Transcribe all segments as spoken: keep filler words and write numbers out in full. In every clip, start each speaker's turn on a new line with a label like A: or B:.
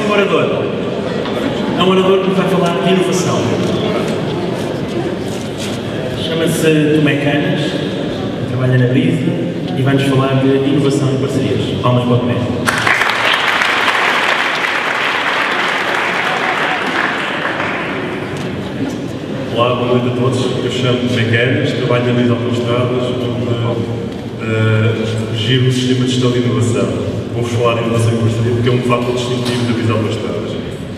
A: próximo orador é um orador que nos vai falar de inovação. Chama-se Tomé Canas, trabalha na Brisa e vai-nos falar de inovação e parcerias. Palmas para o Tomé.
B: Olá, boa noite a todos. Eu chamo-me Tomé Canas, trabalho na Brisa Autoestradas, onde uh, giro o sistema de gestão de inovação. Vou-vos falar de inovação e parceria porque é um fator distintivo da Brisa Autoestradas.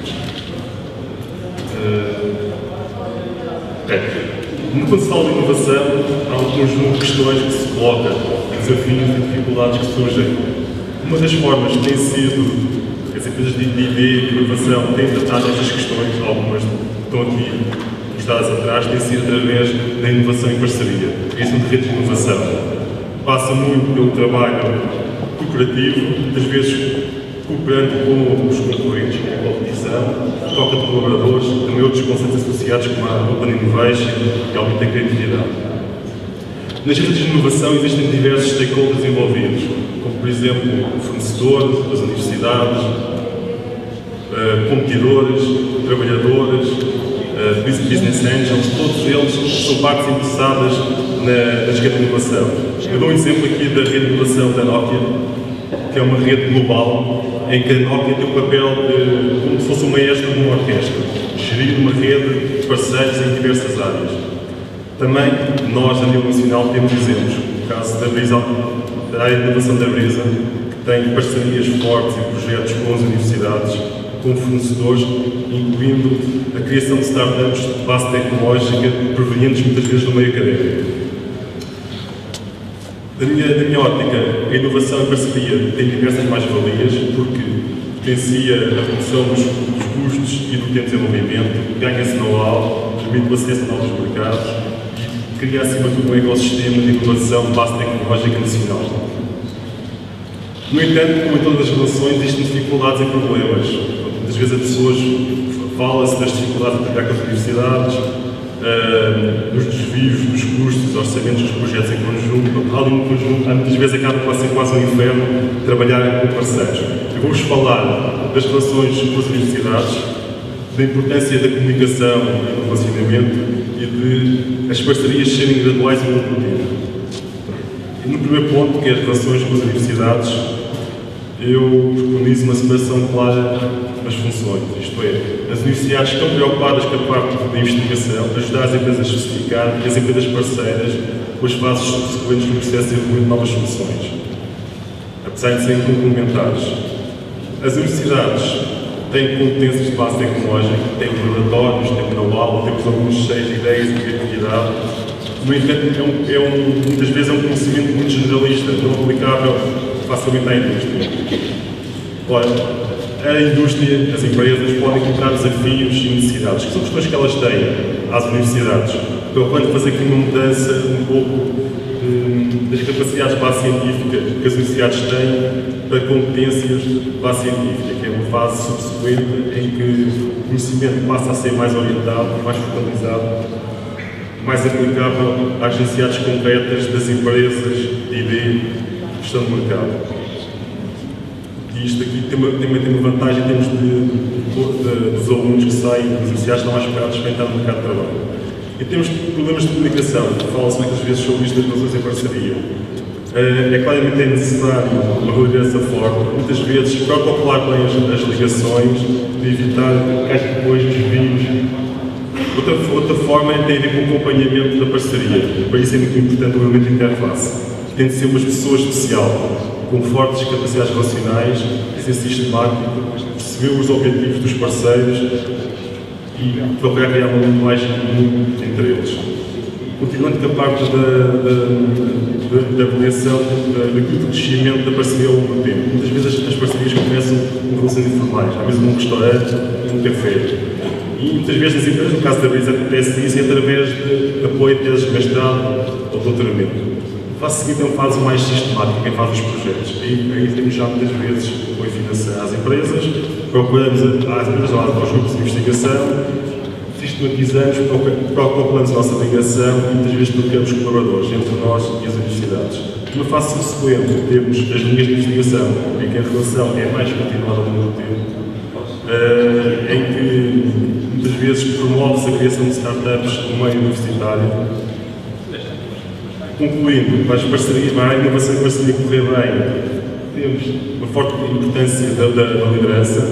B: Quando se fala de inovação, há um conjunto de questões que se colocam, desafios e dificuldades que surgem. Uma das formas que tem sido, as empresas de I D e de inovação têm tratado estas questões, algumas estão aqui mostradas atrás, tem sido através da inovação e parceria, a criação de redes de inovação. Passa muito pelo trabalho cooperativo, muitas vezes cooperando com os concorrentes, com a competição, troca de colaboradores, também outros conceitos associados como a Open Innovation e aumento da criatividade. Nas redes de inovação existem diversos stakeholders envolvidos, como por exemplo fornecedores, as universidades, uh, competidores, trabalhadores, uh, business angels, todos eles são partes interessadas na, na rede de inovação. Eu dou um exemplo aqui da rede de inovação da Nokia, que é uma rede global, em que a Nokia tem o papel de, como se fosse um maestro de uma orquestra, gerir uma rede de parceiros em diversas áreas. Também nós, a nível nacional, temos exemplos. O caso da Brisa, da área de inovação da Brisa, que tem parcerias fortes e projetos com as universidades, com fornecedores, incluindo a criação de startups de base tecnológica provenientes muitas vezes do meio académico. Da minha, da minha ótica, a inovação e parceria tem diversas mais-valias, porque potencia a redução dos, dos custos e do tempo de desenvolvimento, ganha-se know-how, permite o acesso a novos mercados e cria, acima de tudo, um ecossistema de inovação de base tecnológica nacional. No entanto, como em todas as relações, existem dificuldades e problemas. Muitas vezes as pessoas fala-se das dificuldades de trabalhar com as universidades, Uh, dos desvios, dos custos, dos orçamentos dos projetos em conjunto, algo em conjunto, muitas vezes acaba por ser quase um inferno trabalhar com parceiros. Eu vou-vos falar das relações com as universidades, da importância da comunicação e do relacionamento e de as parcerias serem graduais e longo tempo. E no primeiro ponto, que é as relações com as universidades, eu preconizo uma separação clara das funções, isto é, as universidades estão preocupadas com a parte da investigação, ajudar as empresas a especificar e as empresas parceiras com as fases subsequentes do processo de desenvolvimento de novas soluções, apesar de serem complementares. As universidades têm competências de base tecnológica, têm laboratórios, têm know-how, temos alguns cheios de ideias e criatividade. No entanto, é um, é um, muitas vezes é um conhecimento muito generalista, não aplicável facilmente à indústria. Ora, a indústria, as empresas podem encontrar desafios e necessidades, que são questões que elas têm às universidades. Então, quando fazer aqui uma mudança um pouco um, das capacidades de base científica que as universidades têm para competências de base científica, que é uma fase subsequente em que o conhecimento passa a ser mais orientado, mais focalizado, mais aplicável às necessidades concretas das empresas de I D que estão no mercado. E isto aqui tem uma, tem uma, tem uma vantagem em termos de, de, de, dos alunos que saem das universidades, estão mais preparados para entrar no mercado de trabalho. Em termos de problemas de comunicação, fala-se muitas vezes sobre isto das relações em parceria. É claramente necessário uma liderança forte, muitas vezes protocolar bem as, as ligações, de evitar que haja depois desvios. Outra, outra forma tem a ver com o acompanhamento da parceria. Para isso é muito importante o elemento de interface. Tem de ser uma pessoa especial, com fortes capacidades relacionais, ser sistemático, perceber os objetivos dos parceiros e procurar criar uma linguagem comum entre eles. Continuando com a parte da, da, da, da avaliação do crescimento da parceria ao longo do tempo. Muitas vezes as, as parcerias começam com relações informais, às vezes num restaurante, num café. E muitas vezes nas empresas, no caso da Brisa, acontece isso através de apoio de teses de mestrado ou doutoramento. A fase seguinte é uma fase mais sistemática, quem faz os projetos. Aí, aí temos já muitas vezes apoio financeiro às empresas, procuramos às empresas, aos grupos de investigação, sistematizamos, procuramos a nossa ligação e muitas vezes trocamos colaboradores entre nós e as universidades. Numa fase subsequente, temos as linhas de investigação, em que a relação é mais continuada ao longo do tempo. vezes promove-se a criação de startups no meio universitário. Concluindo, para as parcerias, para a inovação e parceria correr bem, temos uma forte importância da, da, da liderança,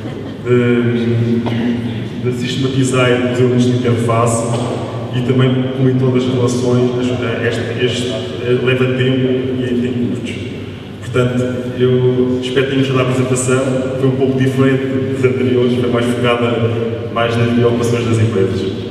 B: de, de sistematizar os elementos de interface e também, como em todas as relações, este, este leva tempo e tem custos. Portanto, eu espero que tenham gostado da apresentação, foi um pouco diferente dos anteriores, foi mais focada mais nas preocupações das empresas.